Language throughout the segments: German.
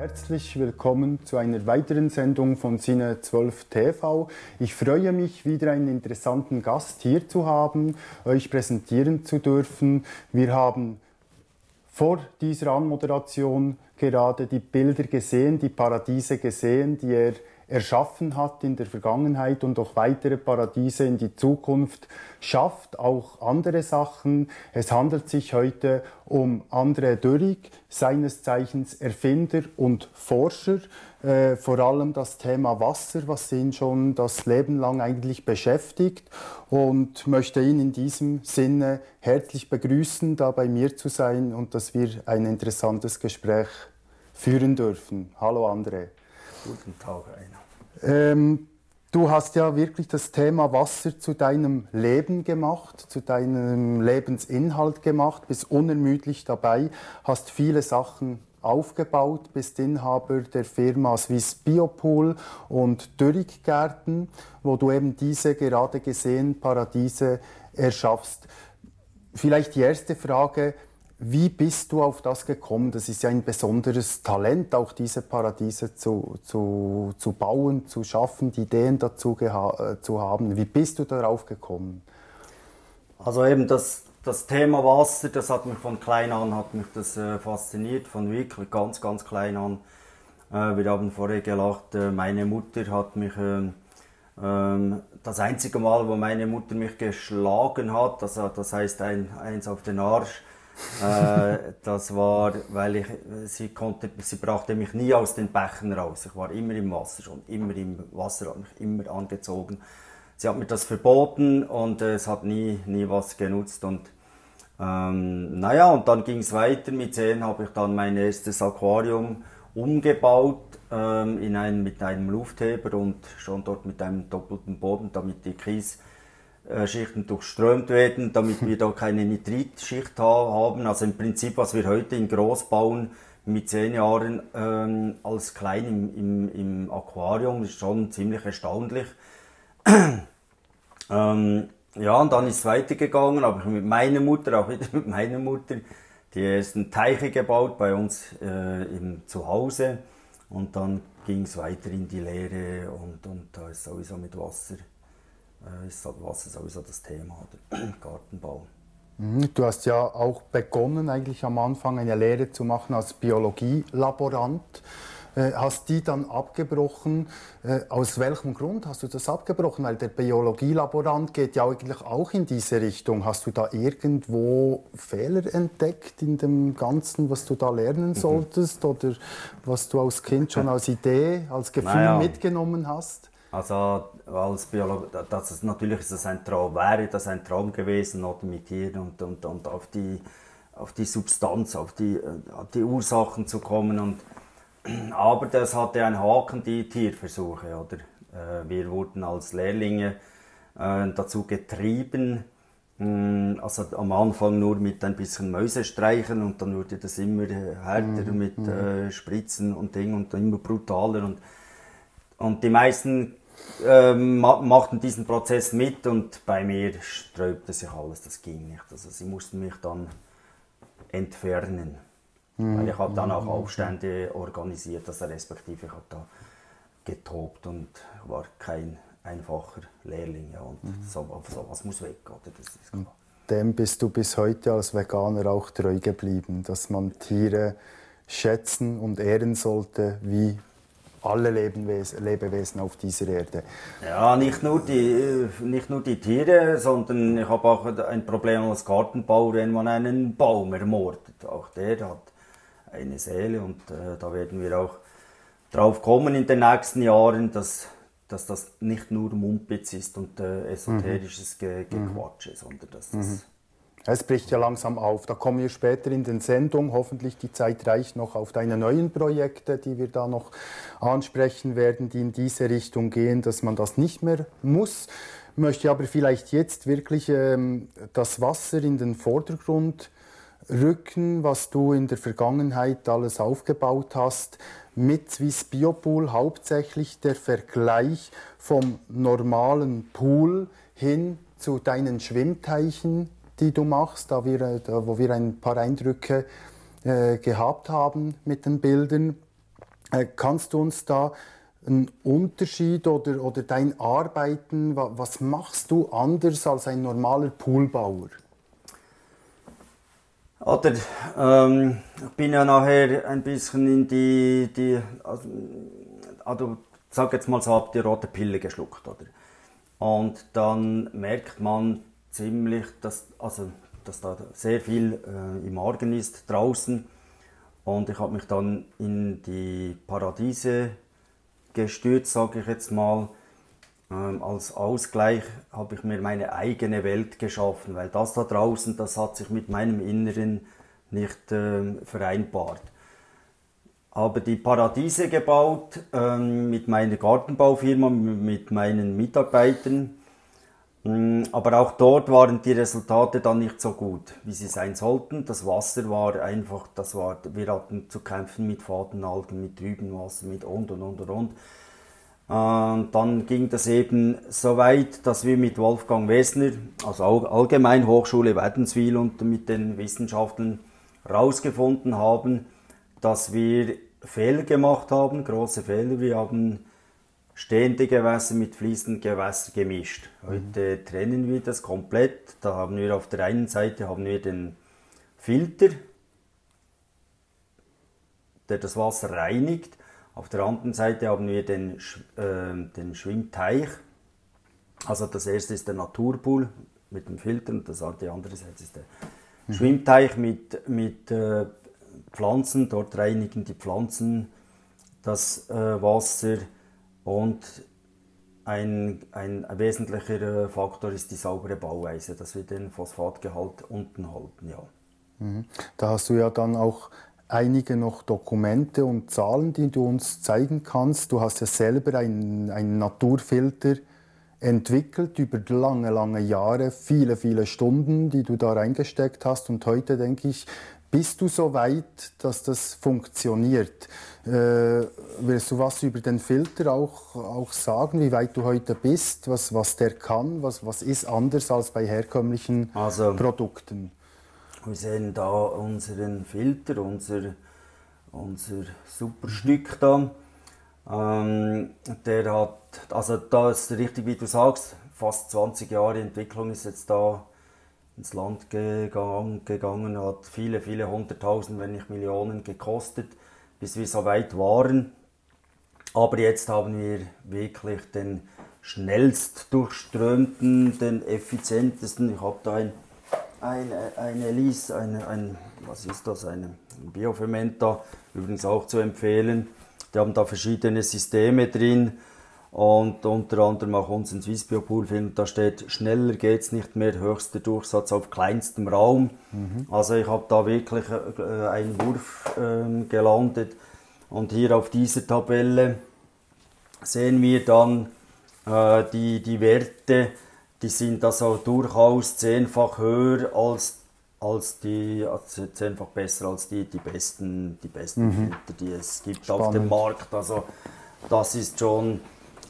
Herzlich willkommen zu einer weiteren Sendung von Cine 12 TV. Ich freue mich, wieder einen interessanten Gast hier zu haben, euch präsentieren zu dürfen. Wir haben vor dieser Anmoderation gerade die Bilder gesehen, die Paradiese gesehen, die er erschaffen hat in der Vergangenheit und auch weitere Paradiese in die Zukunft schafft, auch andere Sachen. Es handelt sich heute um André Dörrig, seines Zeichens Erfinder und Forscher. Vor allem das Thema Wasser, was ihn schon das Leben lang eigentlich beschäftigt, und möchte ihn in diesem Sinne herzlich begrüßen, da bei mir zu sein und dass wir ein interessantes Gespräch führen dürfen. Hallo André. Guten Tag, Rainer. Du hast ja wirklich das Thema Wasser zu deinem Leben gemacht, zu deinem Lebensinhalt gemacht, bist unermüdlich dabei, hast viele Sachen aufgebaut, bist Inhaber der Firma Swiss Biopool und Dörrig Gärten, wo du eben diese gerade gesehen Paradiese erschaffst. Vielleicht die erste Frage: Wie bist du auf das gekommen? Das ist ja ein besonderes Talent, auch diese Paradiese zu bauen, zu schaffen, die Ideen dazu zu haben. Wie bist du darauf gekommen? Also eben das Thema Wasser, das hat mich von klein an fasziniert, von wirklich ganz, ganz klein an. Wir haben vorher gelacht, meine Mutter hat mich, das einzige Mal, wo meine Mutter mich geschlagen hat, das heißt eins auf den Arsch, das war, weil sie brachte mich nie aus den Bächen raus. Ich war immer im Wasser, schon immer im Wasser, hat mich immer angezogen. Sie hat mir das verboten und es hat nie was genutzt. Und naja, und dann ging es weiter. Mit 10 habe ich dann mein erstes Aquarium umgebaut mit einem Luftheber und schon dort mit einem doppelten Boden, damit die Kiesschichten durchströmt werden, damit wir da keine Nitritschicht haben. Also im Prinzip, was wir heute in Groß bauen, mit 10 Jahren als klein im Aquarium, ist schon ziemlich erstaunlich. Ja, und dann ist es weitergegangen, habe ich auch wieder mit meiner Mutter, die ersten Teiche gebaut bei uns zu Hause. Und dann ging es weiter in die Lehre und da ist sowieso mit Wasser. Wasser sowieso das Thema, oder Gartenbau. Du hast ja auch begonnen, eigentlich am Anfang eine Lehre zu machen als Biologielaborant. Hast die dann abgebrochen? Aus welchem Grund hast du das abgebrochen? Weil der Biologielaborant geht ja eigentlich auch in diese Richtung. Hast du da irgendwo Fehler entdeckt in dem Ganzen, was du da lernen solltest? Oder was du als Kind schon als Idee, als Gefühl mitgenommen hast? Also als Biologe, natürlich ist das wäre das ein Traum gewesen, oder mit Tieren und auf die Substanz, auf die Ursachen zu kommen. Aber das hatte einen Haken, die Tierversuche. Oder? Wir wurden als Lehrlinge dazu getrieben, also am Anfang nur mit ein bisschen Mäuse streicheln und dann wurde das immer härter mit Spritzen und Ding und immer brutaler. Und die meisten machten diesen Prozess mit und bei mir sträubte sich alles, das ging nicht. Also sie mussten mich dann entfernen. Weil ich habe dann auch Aufstände organisiert, also respektive ich habe da getobt und war kein einfacher Lehrling. Ja, und sowas muss weg, oder? Das ist klar. Dem bist du bis heute als Veganer auch treu geblieben, dass man Tiere schätzen und ehren sollte, wie alle Lebewesen auf dieser Erde. Ja, nicht nur die Tiere, sondern ich habe auch ein Problem als Gartenbauer, wenn man einen Baum ermordet. Auch der hat eine Seele und da werden wir auch drauf kommen in den nächsten Jahren, dass das nicht nur Mumpitz ist und esoterisches Gequatsche, sondern dass das... Es bricht ja langsam auf. Da kommen wir später in den Sendungen. Hoffentlich die Zeit reicht noch auf deine neuen Projekte, die wir da noch ansprechen werden, die in diese Richtung gehen, dass man das nicht mehr muss. Ich möchte aber vielleicht jetzt wirklich das Wasser in den Vordergrund rücken, was du in der Vergangenheit alles aufgebaut hast. Mit Swiss Biopool hauptsächlich der Vergleich vom normalen Pool hin zu deinen Schwimmteichen, die du machst, wo wir ein paar Eindrücke gehabt haben mit den Bildern. Kannst du uns da einen Unterschied oder dein Arbeiten, was machst du anders als ein normaler Poolbauer? Oder, ich bin ja nachher ein bisschen in also sag jetzt mal so, hab die rote Pille geschluckt, oder? Und dann merkt man ziemlich, dass da sehr viel im Argen ist draußen. Und ich habe mich dann in die Paradiese gestürzt, sage ich jetzt mal. Als Ausgleich habe ich mir meine eigene Welt geschaffen, weil das da draußen, das hat sich mit meinem Inneren nicht vereinbart. Habe die Paradiese gebaut mit meiner Gartenbaufirma, mit meinen Mitarbeitern. Aber auch dort waren die Resultate dann nicht so gut, wie sie sein sollten. Das Wasser war einfach, wir hatten zu kämpfen mit Fadenalgen, mit Trübenwasser, mit und. Dann ging das eben so weit, dass wir mit Wolfgang Wesner, also allgemein Hochschule Wädenswil und mit den Wissenschaftlern herausgefunden haben, dass wir Fehler gemacht haben, große Fehler. Wir haben stehende Gewässer mit fließenden Gewässern gemischt. Heute trennen wir das komplett. Da haben wir auf der einen Seite den Filter, der das Wasser reinigt. Auf der anderen Seite haben wir den Schwimmteich. Also das erste ist der Naturpool mit dem Filter und die andere Seite ist der Schwimmteich mit Pflanzen. Dort reinigen die Pflanzen das Wasser. Und ein wesentlicher Faktor ist die saubere Bauweise, dass wir den Phosphatgehalt unten halten. Ja. Da hast du ja dann auch einige noch Dokumente und Zahlen, die du uns zeigen kannst. Du hast ja selber einen Naturfilter entwickelt über lange Jahre, viele Stunden, die du da reingesteckt hast. Und heute, denke ich, bist du so weit, dass das funktioniert? Willst du was über den Filter auch sagen, wie weit du heute bist, was der kann, was ist anders als bei herkömmlichen Produkten? Wir sehen da unseren Filter, unser super Stück da. Der hat, also da ist richtig, wie du sagst, fast 20 Jahre Entwicklung ist jetzt da ins Land gegangen, hat viele hunderttausend, wenn nicht Millionen gekostet, bis wir so weit waren. Aber jetzt haben wir wirklich den schnellst durchströmten, den effizientesten. Ich habe da was ist das, ein Biofermenter, übrigens auch zu empfehlen. Die haben da verschiedene Systeme drin und unter anderem auch unseren Swissbio-Poolfilm, da steht, schneller geht's nicht mehr, höchster Durchsatz auf kleinstem Raum. Also ich habe da wirklich einen Wurf gelandet. Und hier auf dieser Tabelle sehen wir dann die Werte, die sind also durchaus 10-fach höher zehnfach besser als die besten Filter, die es gibt. Spannend. Auf dem Markt. Also das ist schon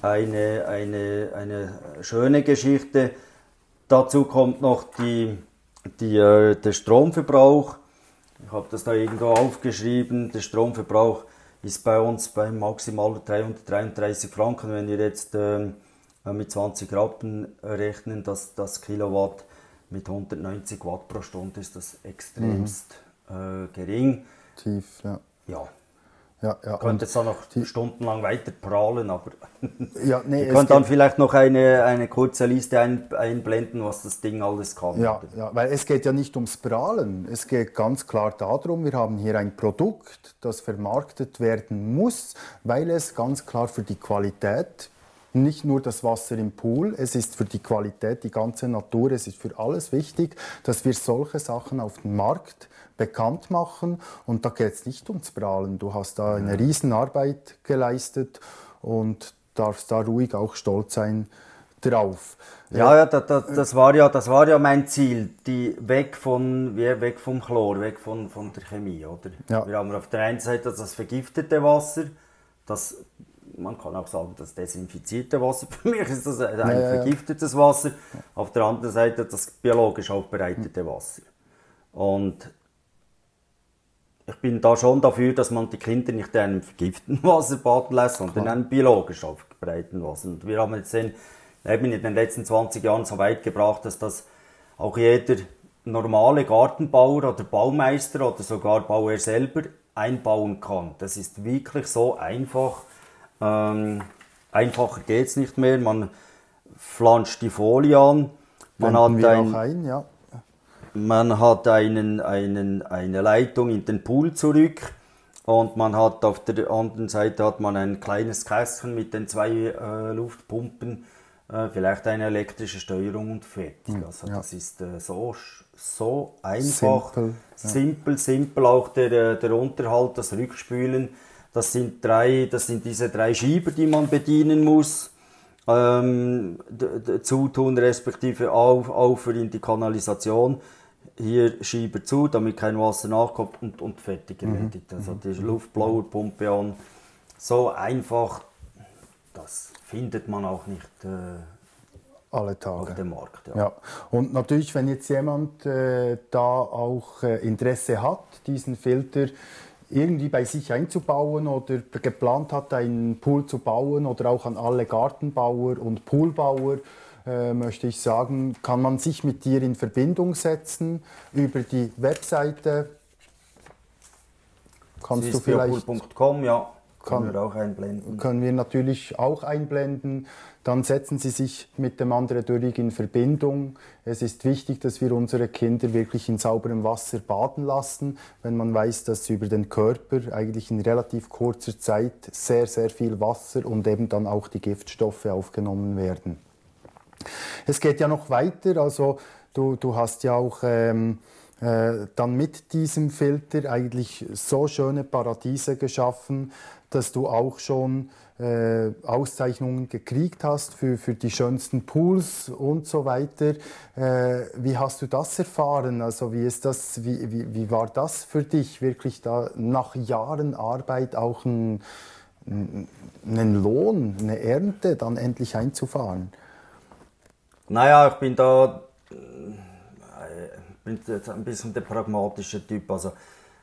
eine schöne Geschichte. Dazu kommt noch der Stromverbrauch. Ich habe das da irgendwo aufgeschrieben. Der Stromverbrauch ist bei uns bei maximal 333 Franken. Wenn wir jetzt mit 20 Rappen rechnen, dass das Kilowatt mit 190 Watt pro Stunde ist das extremst gering. Tief, ja. Ja. Ich könnte jetzt da noch stundenlang weiter prahlen, aber ja, nee, ich könnte dann vielleicht noch eine kurze Liste einblenden, was das Ding alles kann. Ja, weil es geht ja nicht ums Prahlen, es geht ganz klar darum, wir haben hier ein Produkt, das vermarktet werden muss, weil es ganz klar für die Qualität, nicht nur das Wasser im Pool, es ist für die Qualität, die ganze Natur, es ist für alles wichtig, dass wir solche Sachen auf den Markt bekannt machen. Und da geht es nicht ums Prahlen. Du hast da eine Riesenarbeit geleistet und darfst da ruhig auch stolz sein drauf. Ja, das war ja mein Ziel, weg vom Chlor, weg von der Chemie, oder? Ja. Wir haben auf der einen Seite das vergiftete Wasser, man kann auch sagen, das desinfizierte Wasser. Für mich ist das ein vergiftetes Wasser. Auf der anderen Seite das biologisch aufbereitete Wasser. Und ich bin da schon dafür, dass man die Kinder nicht in einem vergifteten Wasser baden lässt, sondern in einem biologisch aufbereiteten Wasser. Und wir haben jetzt eben in den letzten 20 Jahren so weit gebracht, dass das auch jeder normale Gartenbauer oder Baumeister oder sogar Bauer selber einbauen kann. Das ist wirklich so einfach. Einfacher geht es nicht mehr. Man flanscht die Folie an. Man hat eine Leitung in den Pool zurück und man hat auf der anderen Seite hat man ein kleines Kästchen mit den 2 Luftpumpen, vielleicht eine elektrische Steuerung und fertig. Also das ist so einfach, simpel auch der Unterhalt, das Rückspülen. Das sind diese 3 Schieber, die man bedienen muss. Zutun respektive Aufführen in die Kanalisation. Hier Schieber zu, damit kein Wasser nachkommt und fertig erledigt. Also die Luftblauerpumpe an. So einfach, das findet man auch nicht alle Tage auf dem Markt. Ja. Und natürlich, wenn jetzt jemand da auch Interesse hat, diesen Filter irgendwie bei sich einzubauen oder geplant hat, einen Pool zu bauen oder auch an alle Gartenbauer und Poolbauer, möchte ich sagen, kann man sich mit dir in Verbindung setzen über die Webseite. Kannst du vielleicht... Pool.com, ja. Können wir auch einblenden. Können wir natürlich auch einblenden. Dann setzen Sie sich mit dem André Dürrig in Verbindung. Es ist wichtig, dass wir unsere Kinder wirklich in sauberem Wasser baden lassen, wenn man weiß, dass über den Körper eigentlich in relativ kurzer Zeit sehr, sehr viel Wasser und eben dann auch die Giftstoffe aufgenommen werden. Es geht ja noch weiter, also du hast ja auch dann mit diesem Filter eigentlich so schöne Paradiese geschaffen, dass du auch schon Auszeichnungen gekriegt hast für die schönsten Pools und so weiter. Wie hast du das erfahren? Also wie war das für dich, wirklich da nach Jahren Arbeit auch einen Lohn, eine Ernte dann endlich einzufahren? Naja, ich bin da ein bisschen der pragmatische Typ. Also,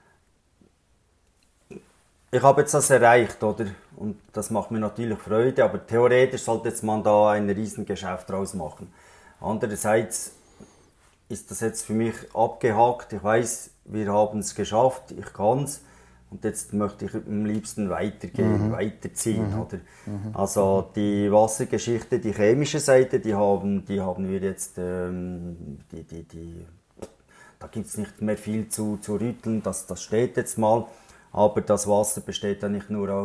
ich habe jetzt das erreicht, oder? Und das macht mir natürlich Freude, aber theoretisch sollte jetzt man da ein Riesengeschäft draus machen. Andererseits ist das jetzt für mich abgehakt. Ich weiß, wir haben es geschafft, ich kann es. Und jetzt möchte ich am liebsten weitergehen, weiterziehen. Oder? Also die Wassergeschichte, die chemische Seite, die haben wir jetzt, da gibt es nicht mehr viel zu rütteln, das steht jetzt mal. Aber das Wasser besteht ja nicht nur,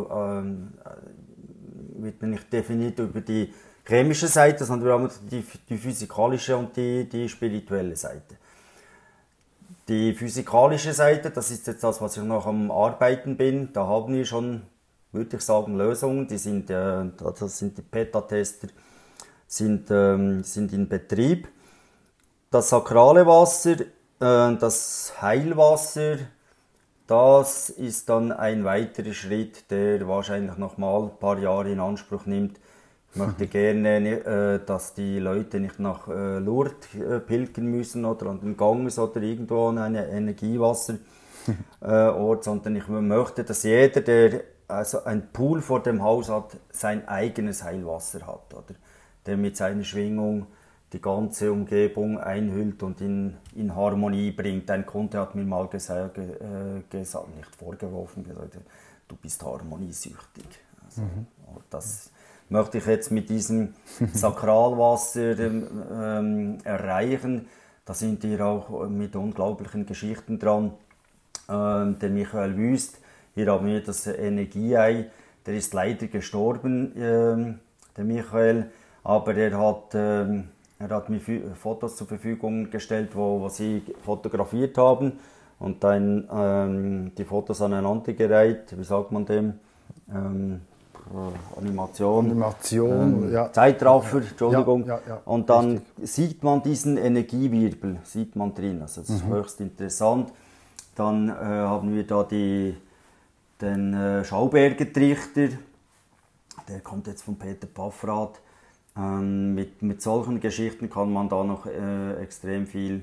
wird nicht definiert über die chemische Seite, sondern wir haben die physikalische und die spirituelle Seite. Die physikalische Seite, das ist jetzt das, was ich noch am Arbeiten bin. Da haben wir schon, würde ich sagen, Lösungen. Das sind die PETA-Tester, sind in Betrieb. Das sakrale Wasser, das Heilwasser, das ist dann ein weiterer Schritt, der wahrscheinlich noch mal ein paar Jahre in Anspruch nimmt. Ich möchte gerne, dass die Leute nicht nach Lourdes pilgern müssen oder an den Ganges oder irgendwo an einen Energiewasserort, sondern ich möchte, dass jeder, der also ein Pool vor dem Haus hat, sein eigenes Heilwasser hat, oder? Der mit seiner Schwingung die ganze Umgebung einhüllt und in Harmonie bringt. Ein Kunde hat mir mal gesagt, nicht vorgeworfen, gesagt, du bist harmoniesüchtig. Also, das möchte ich jetzt mit diesem Sakralwasser erreichen. Da sind wir auch mit unglaublichen Geschichten dran. Der Michael Wüst, hier haben wir das Energieei, der ist leider gestorben, der Michael, aber er hat mir Fotos zur Verfügung gestellt, wo sie fotografiert haben und dann die Fotos aneinandergereiht, wie sagt man dem? Animation, ja. Zeitraffer, Entschuldigung. Ja. Und dann sieht man diesen Energiewirbel, sieht man drin. Also das ist höchst interessant. Dann haben wir da den Schauberger Trichter, der kommt jetzt von Peter Paffrath. Mit solchen Geschichten kann man da noch extrem viel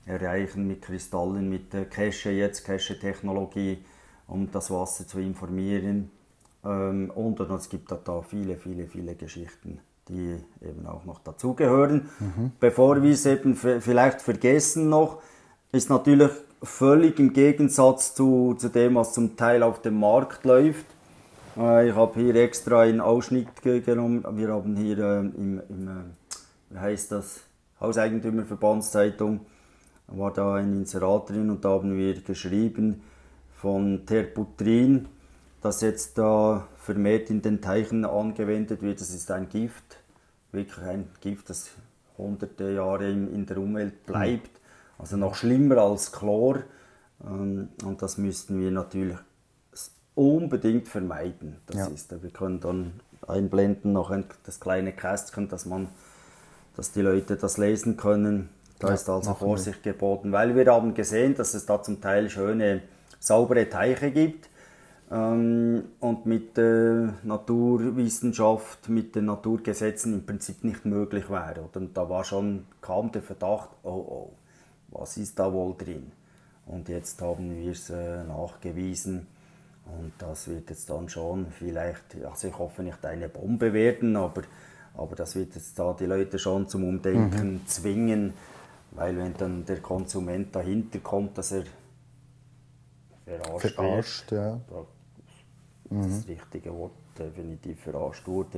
erreichen mit Kristallen, mit Cache-Technologie, um das Wasser zu informieren. Und es gibt da viele Geschichten, die eben auch noch dazugehören. Bevor wir es eben vielleicht vergessen noch, ist natürlich völlig im Gegensatz zu dem, was zum Teil auf dem Markt läuft. Ich habe hier extra einen Ausschnitt genommen. Wir haben hier wie heißt das, Hauseigentümerverbandszeitung, war da ein Inserat drin und da haben wir geschrieben von Terbutrin, das jetzt da vermehrt in den Teichen angewendet wird. Das ist ein Gift, wirklich ein Gift, das hunderte Jahre in der Umwelt bleibt. Also noch schlimmer als Chlor. Und das müssten wir natürlich unbedingt vermeiden. Wir können dann einblenden noch das kleine Kästchen, dass die Leute das lesen können. Da ist also Vorsicht geboten, weil wir haben gesehen, dass es da zum Teil schöne, saubere Teiche gibt. Und mit der Naturwissenschaft, mit den Naturgesetzen im Prinzip nicht möglich wäre. Und da kam der Verdacht, oh, was ist da wohl drin? Und jetzt haben wir es nachgewiesen und das wird jetzt dann schon vielleicht, also ich hoffe nicht eine Bombe werden, aber das wird jetzt da die Leute schon zum Umdenken zwingen, weil wenn dann der Konsument dahinter kommt, dass er verarscht ja. Das ist das richtige Wort, definitiv verarscht wurde,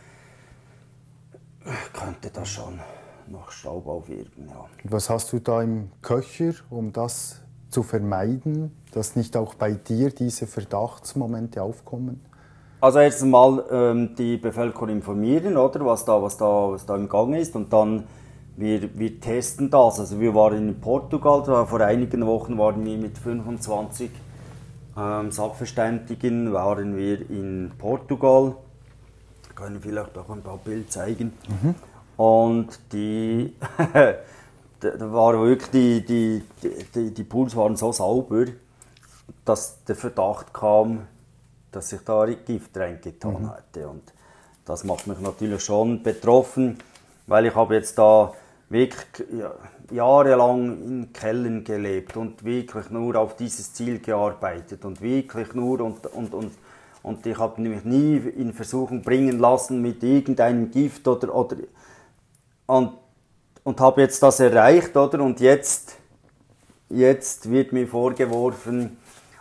könnte das schon noch Staub aufwirbeln. Ja. Was hast du da im Köcher, um das zu vermeiden, dass nicht auch bei dir diese Verdachtsmomente aufkommen? Also erst einmal die Bevölkerung informieren, oder, was da im Gang ist, und dann wir testen das. Also wir waren in Portugal, vor einigen Wochen waren wir mit 25 Sachverständigen waren wir in Portugal. Ich kann vielleicht auch ein paar Bilder zeigen. Und da war wirklich die Pools waren so sauber, dass der Verdacht kam, dass ich da Gift reingetan hatte. Und das macht mich natürlich schon betroffen, weil ich habe jetzt da wirklich jahrelang in Kellern gelebt und wirklich nur auf dieses Ziel gearbeitet und wirklich nur und ich habe mich nie in Versuchung bringen lassen mit irgendeinem Gift und habe jetzt das erreicht, oder? Und jetzt wird mir vorgeworfen,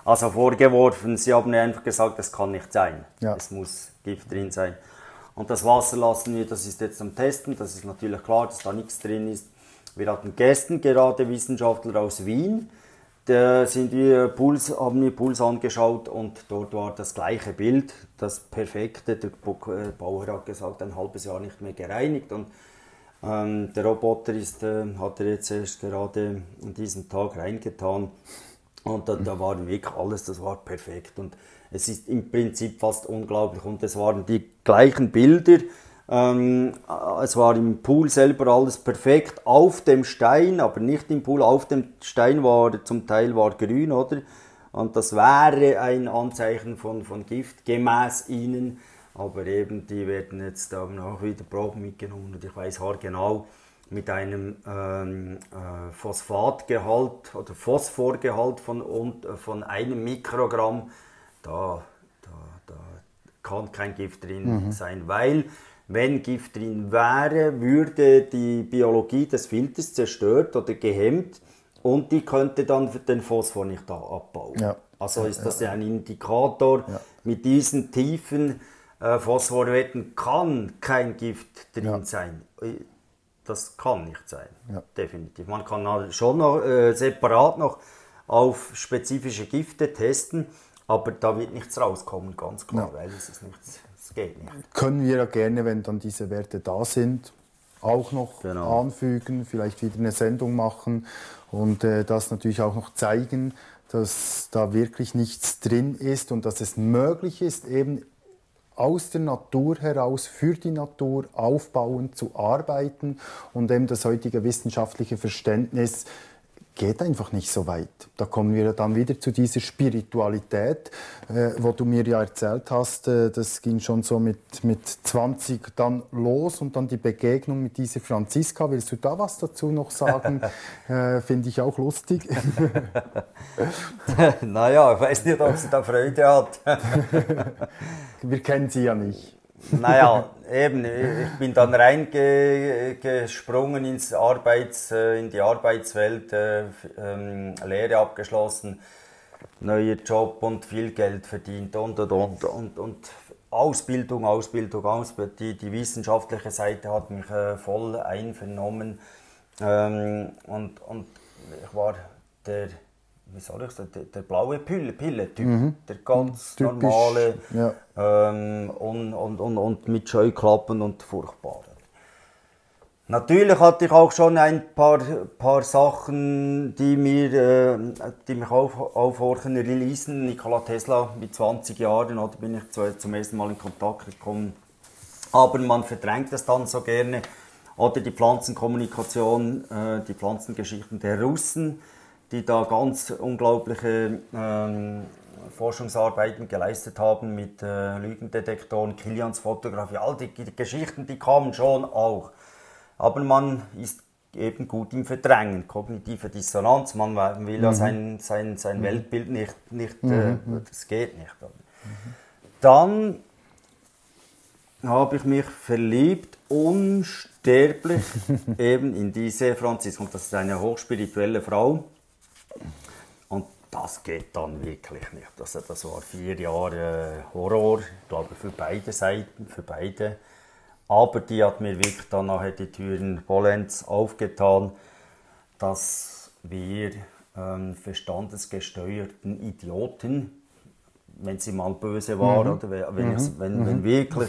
sie haben mir einfach gesagt, das kann nicht sein. Ja. Es muss Gift drin sein. Und das Wasser lassen wir, das ist jetzt am Testen, das ist natürlich klar, dass da nichts drin ist. Wir hatten gestern gerade Wissenschaftler aus Wien, da haben wir Pools angeschaut und dort war das gleiche Bild, das perfekte. Der Bauer hat gesagt, ein halbes Jahr nicht mehr gereinigt und der Roboter hat er jetzt erst gerade an diesem Tag reingetan und da war wirklich alles, das war perfekt und es ist im Prinzip fast unglaublich und es waren die gleichen Bilder, es war im Pool selber alles perfekt, auf dem Stein, aber nicht im Pool, auf dem Stein war zum Teil grün, oder? Und das wäre ein Anzeichen von Gift, gemäß ihnen. Aber eben, die werden jetzt auch wieder Proben mitgenommen und ich weiß haargenau, mit einem Phosphatgehalt oder Phosphorgehalt von 1 Mikrogramm, da kann kein Gift drin sein, weil wenn Gift drin wäre, würde die Biologie des Filters zerstört oder gehemmt und die könnte dann den Phosphor nicht abbauen. Ja. Also ist das ein Indikator, mit diesen tiefen Phosphorwerten kann kein Gift drin sein. Das kann nicht sein, definitiv. Man kann schon noch separat noch auf spezifische Gifte testen, aber da wird nichts rauskommen, ganz klar, weil es ist nichts, es geht nicht. Können wir ja gerne, wenn dann diese Werte da sind, auch noch anfügen, vielleicht wieder eine Sendung machen und das natürlich auch noch zeigen, dass da wirklich nichts drin ist und dass es möglich ist, eben aus der Natur heraus, für die Natur aufbauend zu arbeiten und eben das heutige wissenschaftliche Verständnis geht einfach nicht so weit. Da kommen wir dann wieder zu dieser Spiritualität, wo du mir ja erzählt hast, das ging schon so mit 20 dann los und dann die Begegnung mit dieser Franziska. Willst du da was dazu noch sagen? Finde ich auch lustig. Naja, ich weiß nicht, ob sie da Freude hat. Wir kennen sie ja nicht. Naja, eben, ich bin dann reingesprungen in die Arbeitswelt, Lehre abgeschlossen, neuer Job und viel Geld verdient und Ausbildung. Die wissenschaftliche Seite hat mich voll einvernommen und ich war der, wie soll ich sagen, der blaue Pille-Typ, der ganz typisch, normale ja. und mit Scheuklappen und furchtbar. Natürlich hatte ich auch schon ein paar Sachen, die mich aufhorchen ließen. Nikola Tesla mit 20 Jahren, da bin ich zum ersten Mal in Kontakt gekommen. Aber man verdrängt es dann so gerne. Oder die Pflanzenkommunikation, die Pflanzengeschichten der Russen, die da ganz unglaubliche Forschungsarbeiten geleistet haben mit Lügendetektoren, Kilians-Fotografie, all die Geschichten, die kamen schon auch. Aber man ist eben gut im Verdrängen, kognitive Dissonanz, man will ja sein Weltbild nicht das geht nicht. Dann habe ich mich verliebt, unsterblich, eben in diese Franziska. Und das ist eine hochspirituelle Frau. Und das geht dann wirklich nicht. Also das war 4 Jahre Horror, ich glaube für beide Seiten, für beide. Aber die hat mir wirklich dann nachher die Türen vollends aufgetan, dass wir verstandesgesteuerten Idioten, wenn sie mal böse war, oder wenn wirklich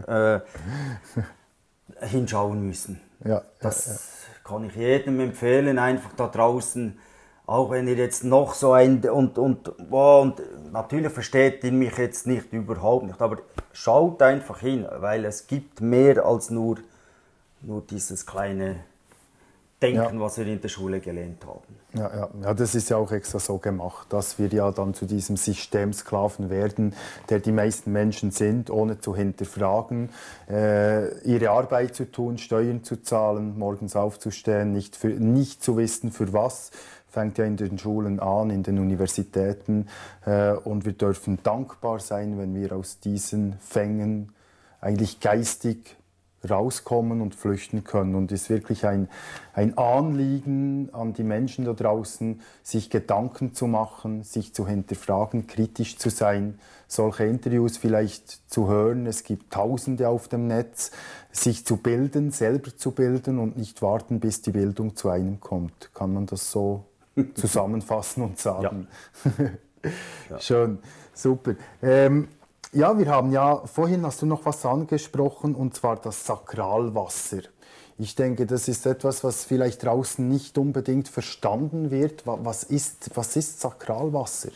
hinschauen müssen. Ja, das kann ich jedem empfehlen, einfach da draußen, auch wenn ihr jetzt noch so und natürlich versteht ihr mich jetzt nicht, überhaupt nicht, aber schaut einfach hin, weil es gibt mehr als nur dieses kleine Denken, was wir in der Schule gelernt haben. Ja, das ist ja auch extra so gemacht, dass wir ja dann zu diesem Systemsklaven werden, der die meisten Menschen sind, ohne zu hinterfragen, ihre Arbeit zu tun, Steuern zu zahlen, morgens aufzustehen, nicht zu wissen, für was. Fängt ja in den Schulen an, in den Universitäten, und wir dürfen dankbar sein, wenn wir aus diesen Fängen eigentlich geistig rauskommen und flüchten können. Und es ist wirklich ein Anliegen an die Menschen da draußen, sich Gedanken zu machen, sich zu hinterfragen, kritisch zu sein, solche Interviews vielleicht zu hören. Es gibt Tausende auf dem Netz, sich zu bilden, selber zu bilden und nicht warten, bis die Bildung zu einem kommt. Kann man das so zusammenfassen und sagen? Ja. Schön, super. Ja, wir haben ja, vorhin hast du noch was angesprochen, und zwar das Sakralwasser. Ich denke, das ist etwas, was vielleicht draußen nicht unbedingt verstanden wird. Was ist Sakralwasser?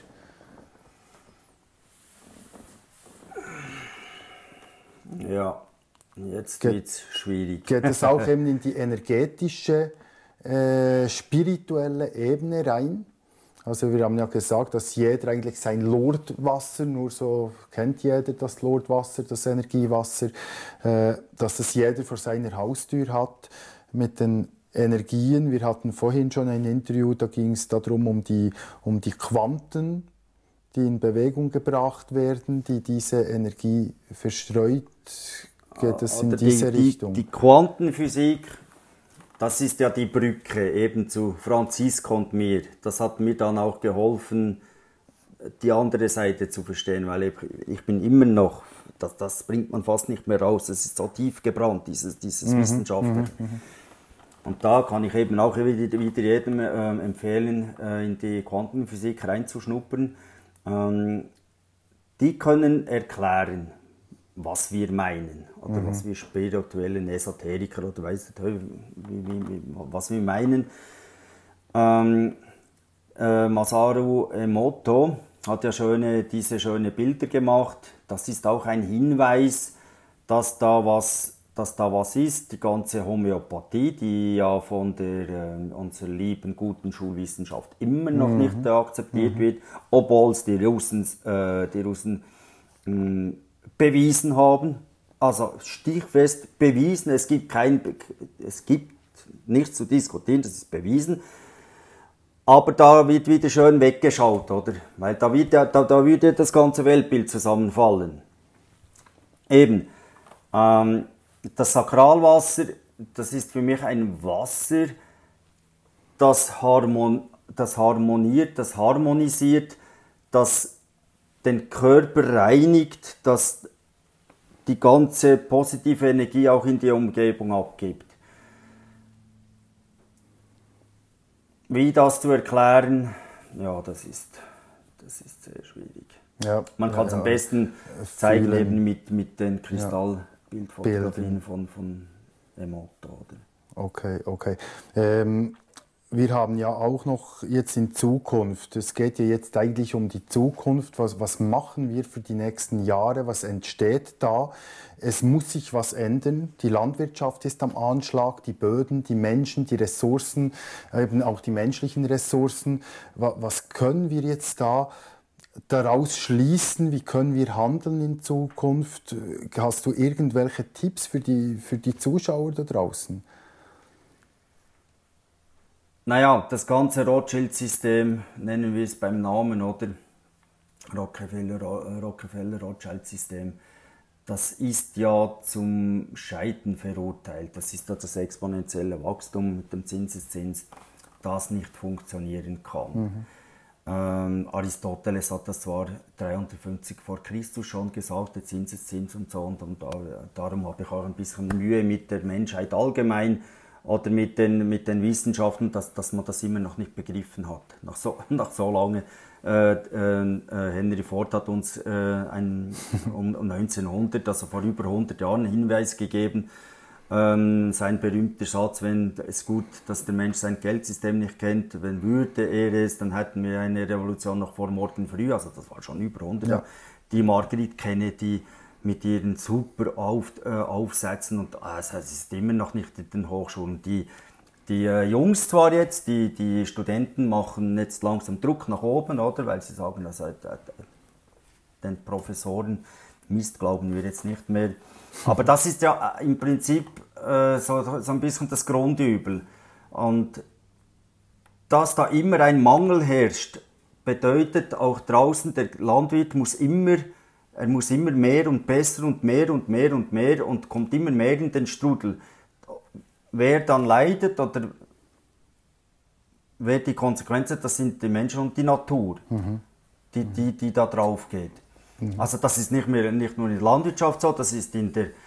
Ja, jetzt wird es schwierig. Geht es auch eben in die energetische, spirituelle Ebene rein? Also wir haben ja gesagt, dass jeder eigentlich sein Lourdeswasser, nur so kennt jeder das Lourdeswasser, das Energiewasser, dass es jeder vor seiner Haustür hat mit den Energien. Wir hatten vorhin schon ein Interview, da ging es darum, um die Quanten, die in Bewegung gebracht werden, die diese Energie verstreut. Geht es in diese Richtung? Die Quantenphysik, das ist ja die Brücke eben zu Franziska und mir. Das hat mir dann auch geholfen, die andere Seite zu verstehen, weil ich bin immer noch, das bringt man fast nicht mehr raus, es ist so tief gebrannt, dieses Wissenschaftler. Und da kann ich eben auch wieder jedem empfehlen, in die Quantenphysik reinzuschnuppern. Die können erklären, was wir meinen, oder was wir spirituellen Esoteriker oder weißt du, was wir meinen. Masaru Emoto hat ja diese schöne Bilder gemacht. Das ist auch ein Hinweis, dass da dass da was ist. Die ganze Homöopathie, die ja von unserer lieben, guten Schulwissenschaft immer noch nicht akzeptiert wird, obwohl es die Russen bewiesen haben. Also stichfest bewiesen, es gibt nichts zu diskutieren, das ist bewiesen. Aber da wird wieder schön weggeschaut, oder? Weil da würde das ganze Weltbild zusammenfallen. Eben, das Sakralwasser, das ist für mich ein Wasser, das harmoniert, das harmonisiert, das den Körper reinigt, das die ganze positive Energie auch in die Umgebung abgibt. Wie das zu erklären, ja, das ist sehr schwierig. Ja, Man kann es am besten zeigen eben mit den Kristallbildfotografien von Emoto. Okay. Wir haben ja auch noch jetzt in Zukunft, es geht ja jetzt eigentlich um die Zukunft, was machen wir für die nächsten Jahre, was entsteht da? Es muss sich was ändern, die Landwirtschaft ist am Anschlag, die Böden, die Menschen, die Ressourcen, eben auch die menschlichen Ressourcen. Was können wir jetzt daraus schließen, wie können wir handeln in Zukunft? Hast du irgendwelche Tipps für die Zuschauer da draußen? Naja, das ganze Rothschild-System, nennen wir es beim Namen, oder? Rockefeller-Rothschild-System, das ist ja zum Scheitern verurteilt. Das ist ja das exponentielle Wachstum mit dem Zinseszins, das nicht funktionieren kann. Aristoteles hat das zwar 350 vor Christus schon gesagt, der Zinseszins und so, und darum habe ich auch ein bisschen Mühe mit der Menschheit allgemein, oder mit den Wissenschaften, dass man das immer noch nicht begriffen hat. Nach so lange. Henry Ford hat uns um 1900, also vor über 100 Jahren, einen Hinweis gegeben. Sein berühmter Satz, wenn es gut, dass der Mensch sein Geldsystem nicht kennt, wenn würde er es, dann hätten wir eine Revolution noch vor morgen früh, also das war schon über 100 Jahre. Die Marguerite Kennedy mit ihren super Aufsätzen, und es ist immer noch nicht in den Hochschulen. Die Jungs zwar jetzt, die Studenten machen jetzt langsam Druck nach oben, oder? Weil sie sagen, also, den Professoren Mist glauben wir jetzt nicht mehr. Aber das ist ja im Prinzip so ein bisschen das Grundübel. Und dass da immer ein Mangel herrscht, bedeutet auch draußen, der Landwirt muss immer mehr und besser und mehr und mehr und mehr und kommt immer mehr in den Strudel. Wer dann leidet oder wer die Konsequenzen, das sind die Menschen und die Natur, die da drauf geht. Also das ist nicht nur in der Landwirtschaft so, das ist in der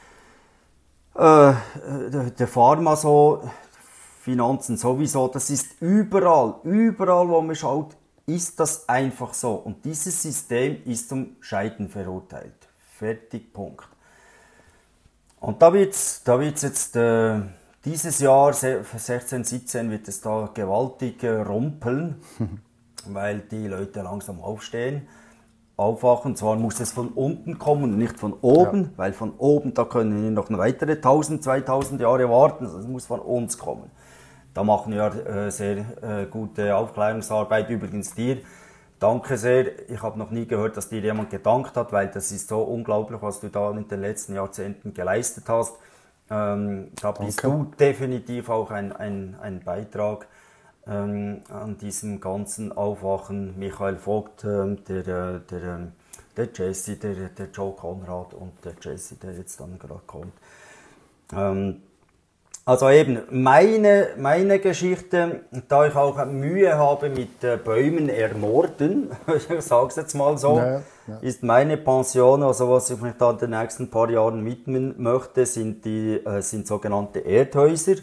Pharma so, Finanzen sowieso, das ist überall, wo man schaut, ist das einfach so. Und dieses System ist zum Scheitern verurteilt. Fertig, Punkt. Und da wird's jetzt dieses Jahr, 16, 17, wird es da gewaltig rumpeln, weil die Leute langsam aufwachen. Zwar muss es von unten kommen und nicht von oben, weil von oben, da können wir noch weitere 1000, 2000 Jahre warten. Also es muss von uns kommen. Da machen wir sehr gute Aufklärungsarbeit. Übrigens dir, danke sehr. Ich habe noch nie gehört, dass dir jemand gedankt hat, weil das ist so unglaublich, was du da in den letzten Jahrzehnten geleistet hast. Da bist du definitiv auch ein Beitrag an diesem ganzen Aufwachen. Michael Vogt, der Jesse, der Joe Konrad und der Jesse, der jetzt dann gerade kommt. Also eben, meine Geschichte, da ich auch Mühe habe mit Bäumen ermorden, ich sage es jetzt mal so, ist meine Pension, also was ich mich da in den nächsten paar Jahren widmen möchte, sind sogenannte Erdhäuser,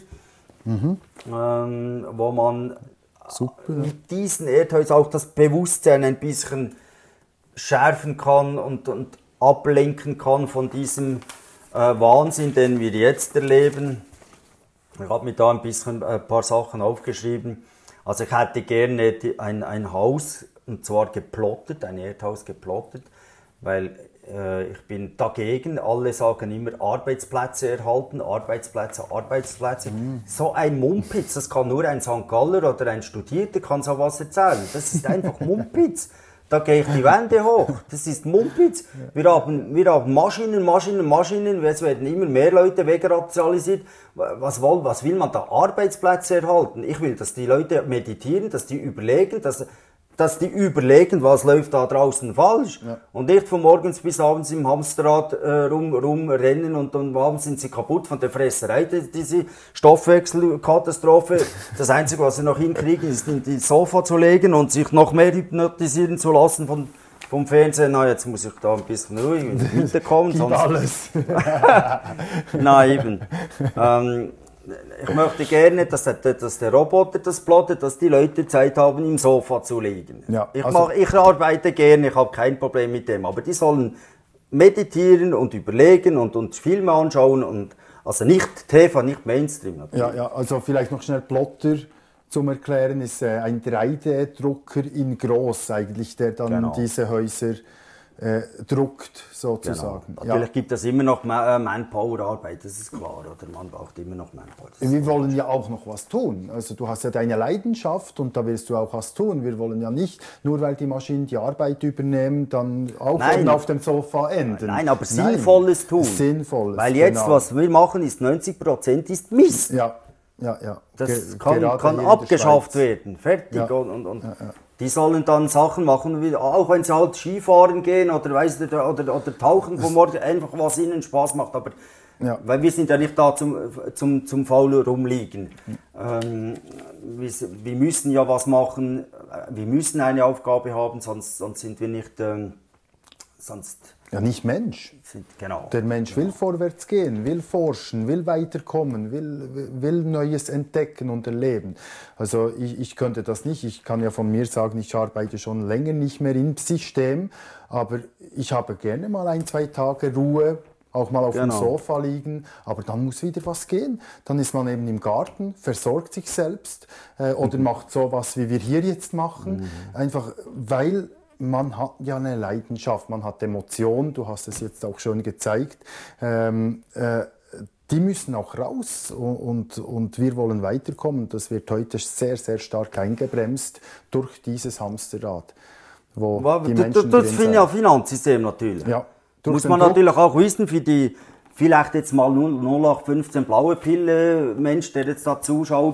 wo man mit diesen Erdhäusern auch das Bewusstsein ein bisschen schärfen kann und ablenken kann von diesem Wahnsinn, den wir jetzt erleben. Ich habe mir da ein paar Sachen aufgeschrieben. Also ich hätte gerne ein Haus, und zwar geplottet, ein Erdhaus geplottet, weil ich bin dagegen. Alle sagen immer Arbeitsplätze erhalten, Arbeitsplätze, Arbeitsplätze. So ein Mumpitz, das kann nur ein St. Galler oder ein Studierter kann sowas erzählen. Das ist einfach Mumpitz. Da gehe ich die Wände hoch. Das ist Mumpitz. Wir haben Maschinen. Es werden immer mehr Leute wegrationalisiert. Was will man da? Arbeitsplätze erhalten. Ich will, dass die Leute meditieren, dass die überlegen, dass die überlegen, was läuft da draußen falsch. Ja. Und nicht von morgens bis abends im Hamsterrad rumrennen und abends sind sie kaputt von der Fresserei, diese Stoffwechselkatastrophe. Das Einzige, was sie noch hinkriegen, ist in die Sofa zu legen und sich noch mehr hypnotisieren zu lassen vom Fernsehen. Na, jetzt muss ich da ein bisschen ruhig in die Mitte kommen. Gib alles. Nein, eben. Ich möchte gerne, dass der Roboter das plottet, dass die Leute Zeit haben, im Sofa zu liegen. Ja, ich arbeite gerne, ich habe kein Problem mit dem. Aber die sollen meditieren und überlegen und Filme anschauen. Also nicht TV, nicht Mainstream. Natürlich. Ja, also vielleicht noch schnell Plotter zum Erklären ist ein 3D-Drucker in groß eigentlich, der dann diese Häuser druckt, sozusagen. Genau. Natürlich gibt es immer noch Manpower-Arbeit, das ist klar. Oder man braucht immer noch Manpower. Wir wollen ja auch noch was tun. Also du hast ja deine Leidenschaft und da willst du auch was tun. Wir wollen ja nicht, nur weil die Maschinen die Arbeit übernehmen, dann auch auf dem Sofa enden. Nein, aber Sinnvolles tun. Sinnvolles, weil jetzt, was wir machen, ist 90% ist Mist. Ja. Das kann abgeschafft werden. Fertig. Ja. Und die sollen dann Sachen machen, wie, auch wenn sie halt Skifahren gehen oder, oder tauchen vom Morgen, einfach was ihnen Spaß macht. Aber, weil wir sind ja nicht da zum Faul rumliegen. Wir müssen ja was machen, wir müssen eine Aufgabe haben, sonst sind wir nicht... Ja, nicht Mensch. Genau. Der Mensch will vorwärts gehen, will forschen, will weiterkommen, will Neues entdecken und erleben. Also ich könnte das nicht. Ich kann ja von mir sagen, ich arbeite schon länger nicht mehr im System, aber ich habe gerne mal 1-2 Tage Ruhe, auch mal auf dem Sofa liegen, aber dann muss wieder was gehen. Dann ist man eben im Garten, versorgt sich selbst oder macht sowas, wie wir hier jetzt machen, einfach weil... Man hat ja eine Leidenschaft, man hat Emotionen, du hast es jetzt auch schon gezeigt. Die müssen auch raus und wir wollen weiterkommen. Das wird heute sehr, sehr stark eingebremst durch dieses Hamsterrad. Wo die Menschen das finde ich auch Finanzsystem natürlich. Ja, muss man natürlich auch wissen, für die vielleicht jetzt mal 0815 blaue Pille Mensch, der jetzt da zuschaut,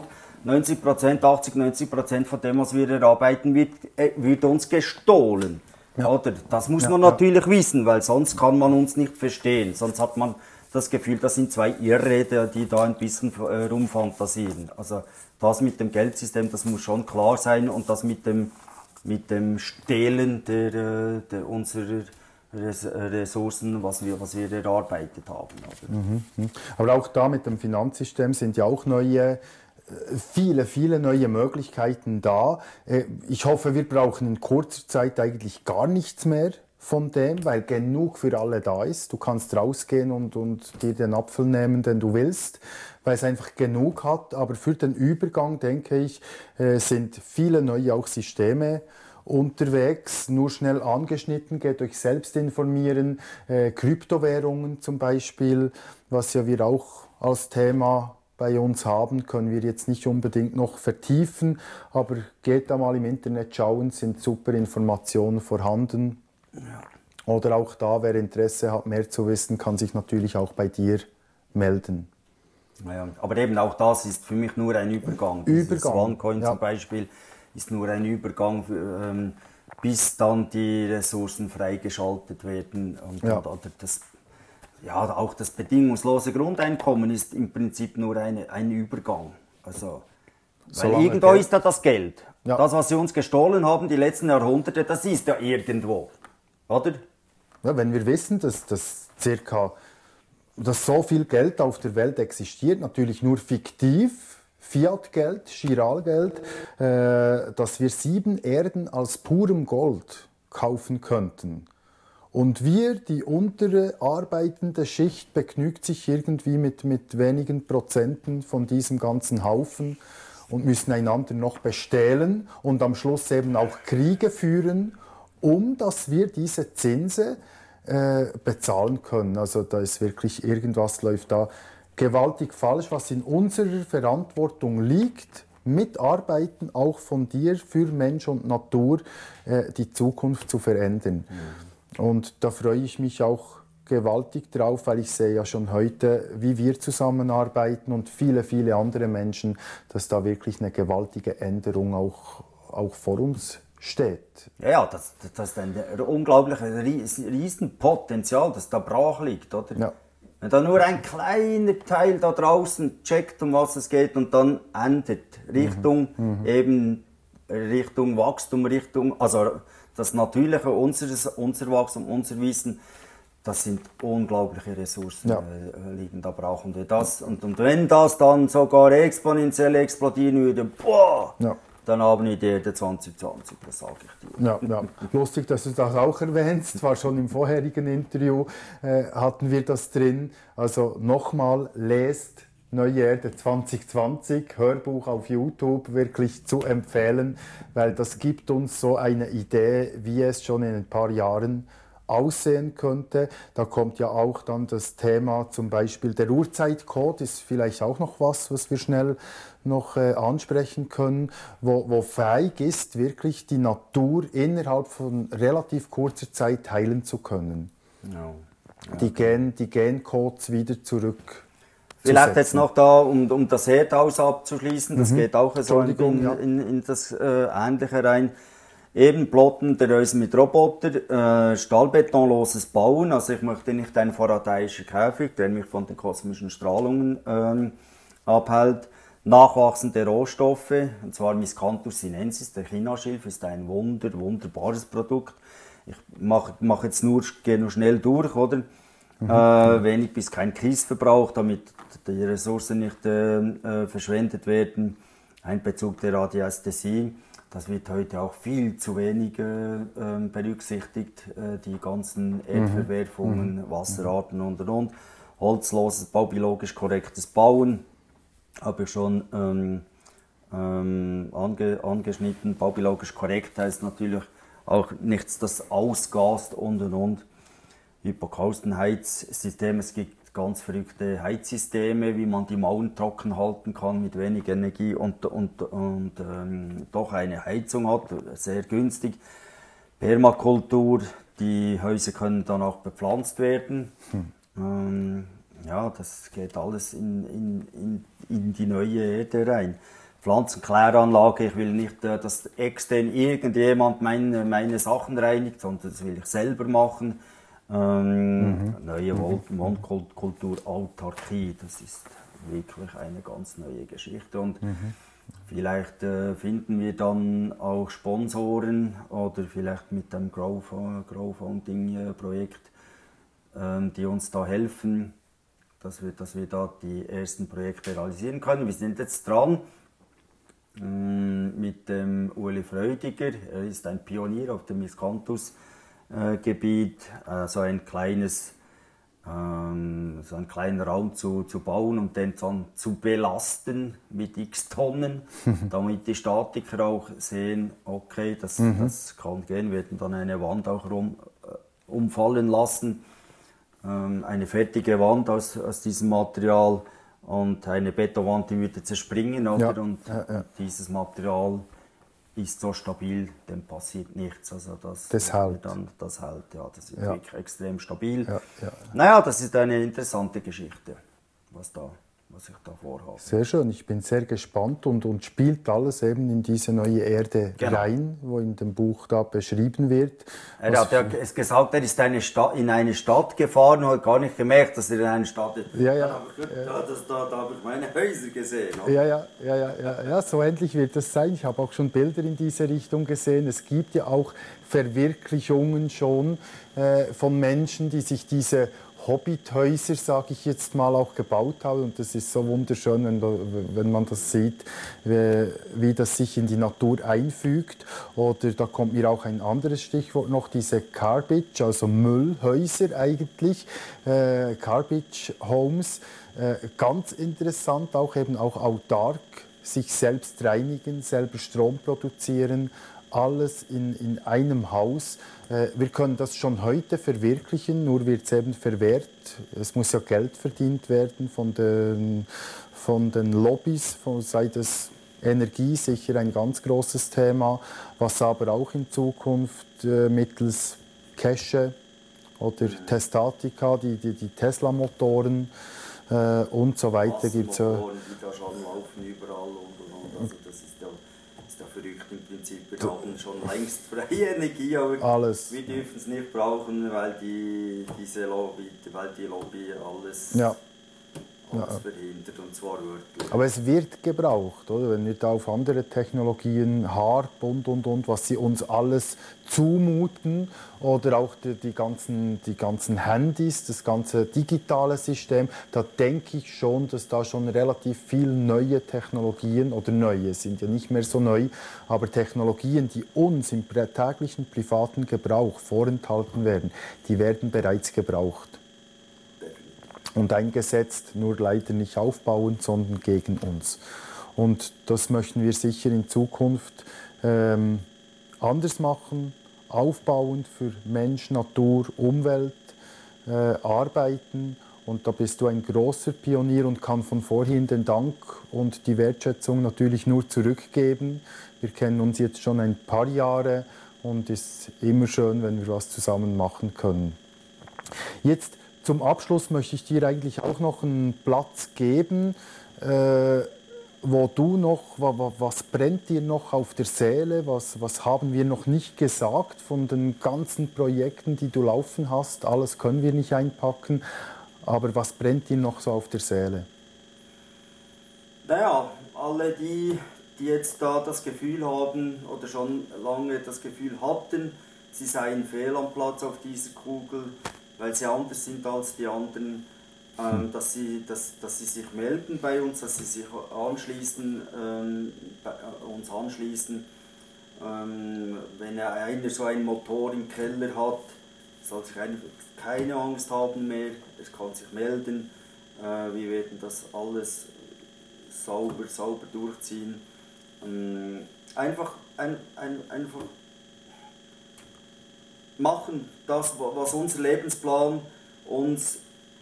90% von dem, was wir erarbeiten, wird uns gestohlen. Ja. Oder? Das muss man natürlich wissen, weil sonst kann man uns nicht verstehen. Sonst hat man das Gefühl, das sind zwei Irre, die da ein bisschen rumfantasieren. Also das mit dem Geldsystem, das muss schon klar sein und das mit dem Stehlen unserer Ressourcen, was wir erarbeitet haben. Aber auch da mit dem Finanzsystem sind ja auch viele neue Möglichkeiten da. Ich hoffe, wir brauchen in kurzer Zeit eigentlich gar nichts mehr von dem, weil genug für alle da ist. Du kannst rausgehen und dir den Apfel nehmen, den du willst, weil es einfach genug hat. Aber für den Übergang, denke ich, sind viele neue auch Systeme unterwegs, nur schnell angeschnitten, geht euch selbst informieren. Kryptowährungen zum Beispiel, was ja wir auch als Thema bei uns haben, können wir jetzt nicht unbedingt noch vertiefen, aber geht da mal im Internet schauen, sind super Informationen vorhanden. Ja. Oder auch da, wer Interesse hat, mehr zu wissen, kann sich natürlich auch bei dir melden. Ja, aber eben auch das ist für mich nur ein Übergang. Dieses OneCoin zum Beispiel ist nur ein Übergang, bis dann die Ressourcen freigeschaltet werden. Und auch das bedingungslose Grundeinkommen ist im Prinzip nur ein Übergang. Also, weil irgendwo ist da das Geld. Ja. Das, was sie uns gestohlen haben, die letzten Jahrhunderte, das ist ja irgendwo. Oder? Ja, wenn wir wissen, dass so viel Geld auf der Welt existiert, natürlich nur fiktiv, Fiat-Geld, Giralgeld, dass wir 7 Erden als purem Gold kaufen könnten. Und wir, die untere arbeitende Schicht, begnügt sich irgendwie mit wenigen Prozenten von diesem ganzen Haufen und müssen einander noch bestehlen und am Schluss eben auch Kriege führen, dass wir diese Zinse bezahlen können. Also da ist wirklich irgendwas läuft da gewaltig falsch, was in unserer Verantwortung liegt, mitarbeiten, auch von dir für Mensch und Natur, die Zukunft zu verändern. Und da freue ich mich auch gewaltig drauf, weil ich sehe ja schon heute, wie wir zusammenarbeiten und viele, viele andere Menschen, dass da wirklich eine gewaltige Änderung auch vor uns steht. Ja, das ist ein unglaubliches Riesenpotenzial, das da brach liegt, oder? Ja. Wenn da nur ein kleiner Teil da draußen checkt, um was es geht und dann ändert Richtung Richtung Wachstum, also das Natürliche, unser Wachstum, unser Wissen, das sind unglaubliche Ressourcen, liegen da brauchen wir das. Und wenn das dann sogar exponentiell explodieren würde, boah, dann haben wir die Erde 2020, das sage ich dir. Ja. Lustig, dass du das auch erwähnst. War schon im vorherigen Interview, hatten wir das drin. Also nochmal, lest Neue Erde 2020, Hörbuch auf YouTube, wirklich zu empfehlen, weil das gibt uns so eine Idee, wie es schon in ein paar Jahren aussehen könnte. Da kommt ja auch dann das Thema zum Beispiel der Urzeitcode, ist vielleicht auch noch was wir schnell noch ansprechen können, wo fähig ist, wirklich die Natur innerhalb von relativ kurzer Zeit heilen zu können. Die Gencodes wieder zurück. Vielleicht jetzt noch da, um das Erdhaus abzuschließen, das geht auch so in das Ähnliche rein. Eben Plotten der Häuser mit Roboter, stahlbetonloses Bauen. Also ich möchte nicht einen faradäischen Käfig, der mich von den kosmischen Strahlungen abhält. Nachwachsende Rohstoffe, und zwar Miscanthus sinensis, der Chinaschilf, ist ein wunderbares Produkt. Ich gehe nur schnell durch, oder? Wenig bis kein Kiesverbrauch, damit die Ressourcen nicht verschwendet werden. Einbezug der Radiästhesie. Das wird heute auch viel zu wenig berücksichtigt, die ganzen Erdverwerfungen, Wasserarten und. Holzloses, baubiologisch korrektes Bauen, habe ich schon angeschnitten. Baubiologisch korrekt heißt natürlich auch nichts, das ausgast und. Hypokaustenheizsystem, es gibt ganz verrückte Heizsysteme, wie man die Mauern trocken halten kann mit wenig Energie und doch eine Heizung hat, sehr günstig. Permakultur, die Häuser können dann auch bepflanzt werden. Das geht alles in die neue Erde rein. Pflanzenkläranlage, ich will nicht, dass extern irgendjemand meine Sachen reinigt, sondern das will ich selber machen. Neue Wohnkultur, Autarkie, das ist wirklich eine ganz neue Geschichte. Und vielleicht finden wir dann auch Sponsoren oder vielleicht mit einem Crowdfunding-Projekt, die uns da helfen, dass wir da die ersten Projekte realisieren können. Wir sind jetzt dran mit dem Ueli Freudiger, er ist ein Pionier auf dem Miscanthus-Gebiet, so einen kleinen Raum zu bauen und den dann zu belasten mit x Tonnen, damit die Statiker auch sehen, okay, das kann gehen, wir werden dann eine Wand auch umfallen lassen, eine fertige Wand aus diesem Material und eine Betonwand, die würde zerspringen, oder? Und dieses Material ist so stabil, dem passiert nichts. Also das hält, das ist wirklich extrem stabil. Naja, das ist eine interessante Geschichte, was ich da vorhabe. Sehr schön, ich bin sehr gespannt und spielt alles eben in diese neue Erde rein, wo in dem Buch da beschrieben wird. Er hat ja gesagt, er ist in eine Stadt gefahren und hat gar nicht gemerkt, dass er in eine Stadt ist. Da habe ich meine Häuser gesehen. Oder? Ja, so ähnlich wird es sein. Ich habe auch schon Bilder in diese Richtung gesehen. Es gibt ja auch Verwirklichungen schon von Menschen, die sich diese Hobbithäuser, sage ich jetzt mal, auch gebaut haben. Und das ist so wunderschön, wenn man das sieht, wie das sich in die Natur einfügt. Oder da kommt mir auch ein anderes Stichwort noch, diese Garbage, also Müllhäuser eigentlich, Garbage Homes. Ganz interessant, auch eben auch autark, sich selbst reinigen, selber Strom produzieren. alles in einem Haus. Wir können das schon heute verwirklichen, nur wird es eben verwehrt. Es muss ja Geld verdient werden von den Lobbys, sei das Energie sicher ein ganz großes Thema, was aber auch in Zukunft mittels Cache oder Testatica, die Tesla-Motoren und so weiter gibt es. Die da schon laufen überall und. Also das ist ja verrückt im Prinzip. Wir haben schon längst freie Energie, aber alles. Wir dürfen es nicht brauchen, weil die Lobby alles, ja. alles verhindert, und zwar wirklich. Aber es wird gebraucht, oder? Wenn wir da auf andere Technologien, HARP und, was sie uns alles zumuten, oder auch die ganzen Handys, das ganze digitale System, da denke ich schon, dass da schon relativ viel neue Technologien, oder neue, sind ja nicht mehr so neu, aber Technologien, die uns im täglichen privaten Gebrauch vorenthalten werden, die werden bereits gebraucht. Und eingesetzt, nur leider nicht aufbauend, sondern gegen uns. Und das möchten wir sicher in Zukunft anders machen, aufbauend für Mensch, Natur, Umwelt arbeiten. Und da bist du ein großer Pionier und kann von vorhin den Dank und die Wertschätzung natürlich nur zurückgeben. Wir kennen uns jetzt schon ein paar Jahre und es ist immer schön, wenn wir was zusammen machen können. Jetzt zum Abschluss möchte ich dir eigentlich auch noch einen Platz geben, wo du noch, was brennt dir noch auf der Seele, was haben wir noch nicht gesagt von den ganzen Projekten, die du laufen hast. Alles können wir nicht einpacken, aber was brennt dir noch so auf der Seele? Naja, alle die jetzt da das Gefühl haben oder schon lange das Gefühl hatten, sie seien fehl am Platz auf dieser Kugel, weil sie anders sind als die anderen, dass sie sich melden bei uns, dass sie sich uns anschließen. Wenn einer so einen Motor im Keller hat, soll sich keine Angst haben mehr, er kann sich melden. Wir werden das alles sauber durchziehen. Einfach machen das, was unser Lebensplan uns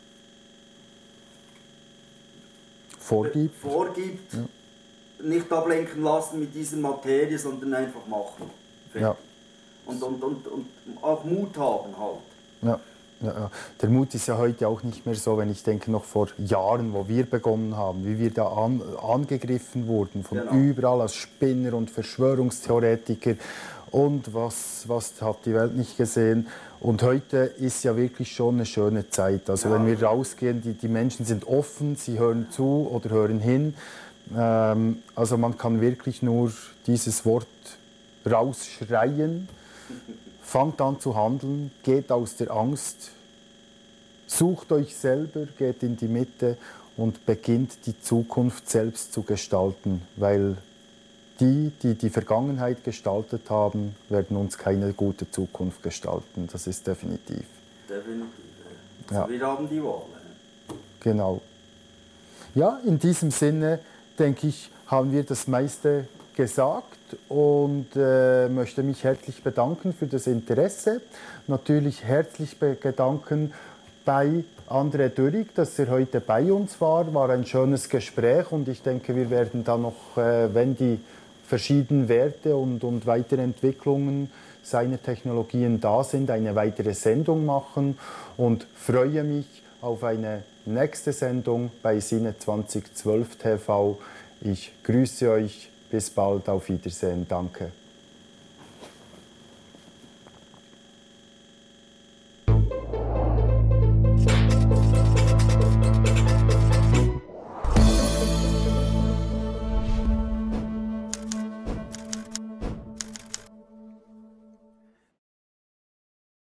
vorgibt. Ja. Nicht ablenken lassen mit dieser Materie, sondern einfach machen. Ja. Und auch Mut haben halt. Ja. Ja. Der Mut ist ja heute auch nicht mehr so, wenn ich denke noch vor Jahren, wo wir begonnen haben, wie wir da angegriffen wurden von überall als Spinner und Verschwörungstheoretiker. Und was hat die Welt nicht gesehen? Und heute ist ja wirklich schon eine schöne Zeit. Also wenn wir rausgehen, die Menschen sind offen, sie hören zu oder hören hin. Also man kann wirklich nur dieses Wort rausschreien. Fangt an zu handeln, geht aus der Angst, sucht euch selber, geht in die Mitte und beginnt die Zukunft selbst zu gestalten, weil die Vergangenheit gestaltet haben, werden uns keine gute Zukunft gestalten. Das ist definitiv. Definitiv, ja. Also wir haben die Wahl. Genau. Ja, in diesem Sinne, denke ich, haben wir das meiste gesagt und möchte mich herzlich bedanken für das Interesse. Natürlich herzlich bedanken bei André Dürrig, dass er heute bei uns war ein schönes Gespräch und ich denke, wir werden dann noch, wenn die verschiedenen Werte und weitere Entwicklungen seiner Technologien da sind, eine weitere Sendung machen und freue mich auf eine nächste Sendung bei Cine 2012 TV. Ich grüße euch, bis bald, auf Wiedersehen, danke.